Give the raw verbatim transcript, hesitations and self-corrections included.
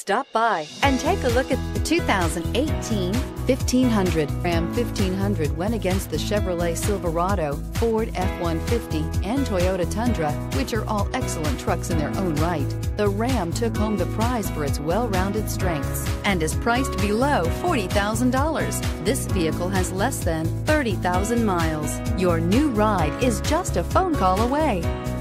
Stop by and take a look at the two thousand eighteen fifteen hundred. Ram fifteen hundred went against the Chevrolet Silverado, Ford F one fifty, and Toyota Tundra, which are all excellent trucks in their own right. The Ram took home the prize for its well-rounded strengths and is priced below forty thousand dollars. This vehicle has less than thirty thousand miles. Your new ride is just a phone call away.